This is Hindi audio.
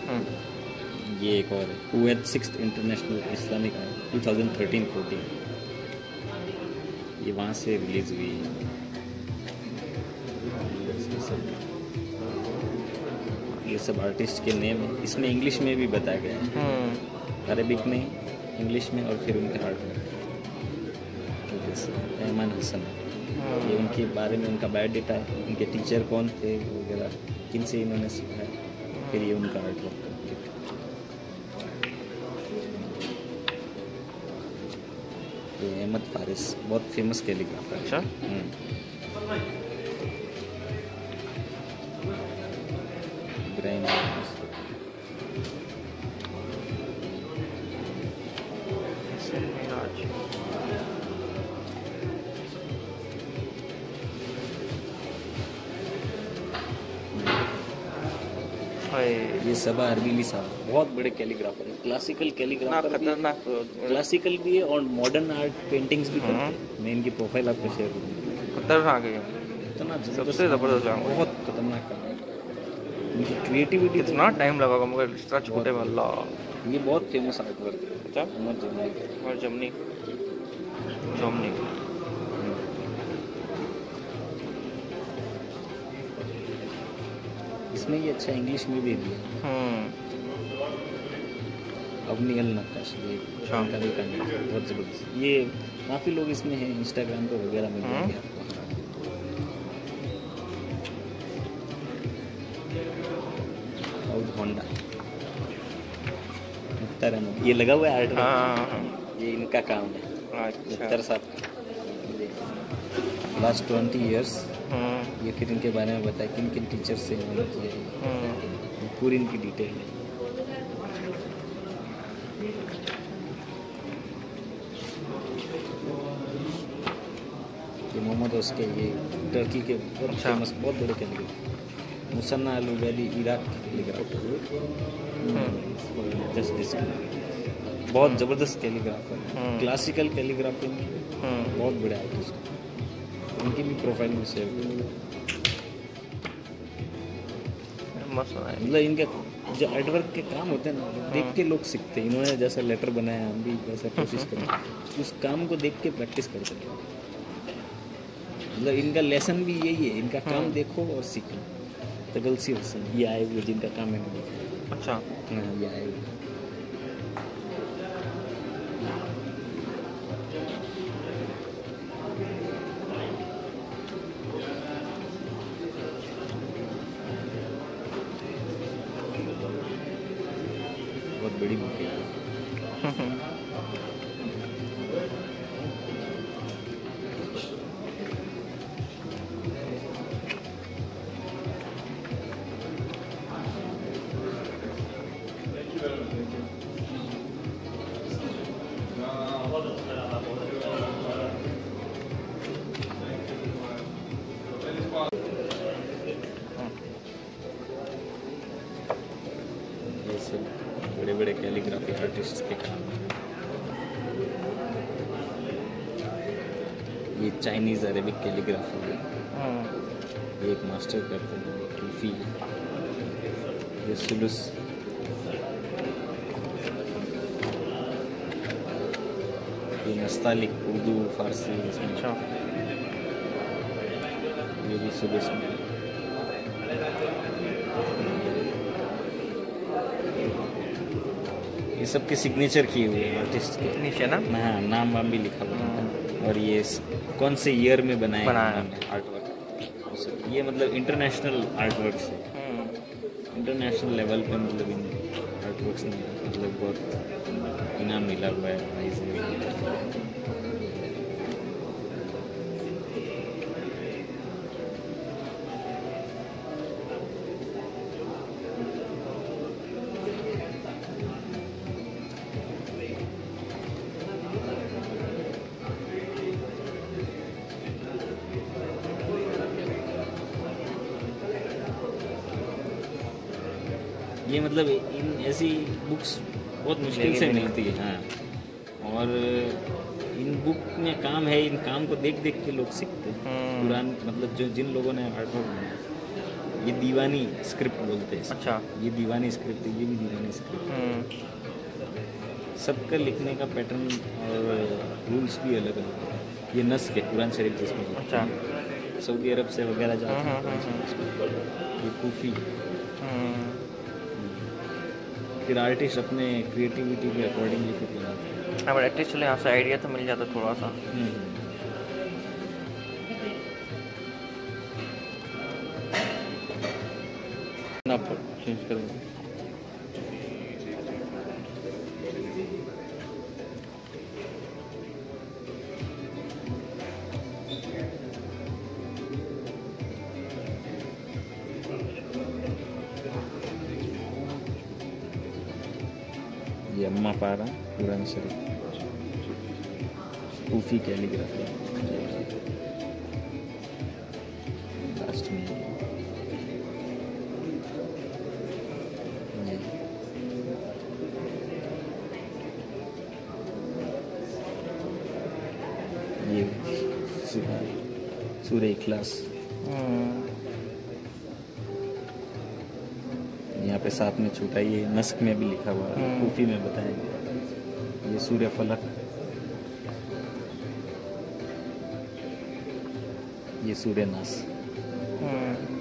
ये एक और है, कुवैत 6th इंटरनेशनल इस्लामिक 2013-14, ये वहाँ से रिलीज़ हुई है। ये सब आर्टिस्ट के नेम है, इसमें इंग्लिश में भी बताया गया है, अरबिक में, इंग्लिश में, और फिर उनके आर्ट में। जैसे रहमान हसन, ये उनके बारे में उनका बायोडाटा है, उनके टीचर कौन थे वगैरह, किन से इन्होंने सीखा है, फिर ये उनका आर्ट वर्क। ये अहमद फारिस बहुत फेमस कैलीग्राफर है। अच्छा, इब्राहिम ये सबा अरबीली साहब बहुत बड़े कैलीग्राफर हैं, क्लासिकल कैलीग्राफर, खतरनाक क्लासिकल भी है और मॉडर्न आर्ट पेंटिंग्स भी करते हैं। मैं इनकी प्रोफाइल आपको शेयर करूँगा। खतरनाक है, इतना सबसे ज़बरदस्त काम, बहुत खतरनाक काम है। इनकी क्रिएटिविटी कितना टाइम लगा मगर इस तरह छोटे में, अल्लाह। ये बहुत फेमस आर्ट वर्क है। अच्छा, और जमनी इसमें ये अच्छा इंग्लिश में भी दिया। अवनी अल नक्काश, ये उनका भी काम बहुत ज़बरदस्त। ये काफ़ी लोग इसमें हैं, इंस्टाग्राम पे वगैरह में मिलेंगे आपको। होंडा ये लगा हुआ है आर्ट, ये इनका काम है। अच्छा साहब लास्ट 20 ईयर्स, ये फिर इनके बारे में बताया किन किन टीचर से इन्होंने किया, पूरी इनकी डिटेल है। ये मोहम्मद उसके, ये टर्की के बहुत फेमस, बहुत बड़े calligrapher. Musanna Al Ubaidi Iraq के कैलीग्राफर, जस्टिस बहुत ज़बरदस्त कैलीग्राफर, क्लासिकल कैलीग्राफी में बहुत बड़े आर्टिस्ट। उनकी भी प्रोफाइल में शेयर करूँगा। मतलब इनके जो आर्टवर्क के काम होते हैं ना, देख के लोग सीखते हैं। इन्होंने जैसा लेटर बनाया, हम भी वैसा कोशिश करें, उस काम को देख के प्रैक्टिस करते हैं। मतलब इनका लेसन भी यही है, इनका काम देखो और सीखो। तगलसी हसन, ये आए हुए जिनका काम मैंने देखा। अच्छा, हाँ, ये आए हुए बहुत बड़ी बुक है। बड़े बड़े कैलीग्राफी आर्टिस्ट के काम। ये चाइनीज़ अरेबिक कैलीग्राफी है, ये एक मास्टर करते हैं, टूफी है। ये सुलुस, ये नस्तालिक उर्दू फारसी इसमें। अच्छा, ये भी सुलुस में। ये सबके सिग्नेचर किए हुए हैं आर्टिस्ट के नीचे ना, हाँ, नाम वाम भी लिखा हुआ है। और ये कौन से ईयर में बनाया आर्ट वर्क। ये मतलब इंटरनेशनल आर्ट वर्क है, इंटरनेशनल लेवल पे मतलब इन आर्ट वर्क्स ने मतलब बहुत इनाम मिला हुआ है, प्राइज है। ये मतलब इन ऐसी बुक्स बहुत मुश्किल से मिलती है। हाँ, और इन बुक में काम है, इन काम को देख देख के लोग सीखते हैं। पुरान मतलब जो जिन लोगों ने आर्ट वर्क बनाया ये दीवानी स्क्रिप्ट बोलते हैं इसको। अच्छा। ये दीवानी स्क्रिप्ट है, ये भी दीवानी स्क्रिप्ट है। सबका लिखने का पैटर्न और रूल्स भी अलग अलग है। ये नस्ख है कुरान शरीफ जिसमें लिखते अच्छा। हैं। सऊदी अरब से वगैरह जाते हैं। ये कूफी। फिर आर्टिस्ट अपने क्रिएटिविटी के अकॉर्डिंगली फिर बनाते हैं। अब एटलीस्ट चलो यहाँ से आइडिया तो मिल जाता थोड़ा सा। आप चेंज करेंगे। ये अम्मा पारा कुरान शरीफ कूफी कैलीग्राफी लास्ट में ये सूरह इखलास यहाँ पे साथ में छूटा, ये नस्क में भी लिखा हुआ है, कूफी में बताया गया। ये सूर्य फलक, ये सूर्य नास।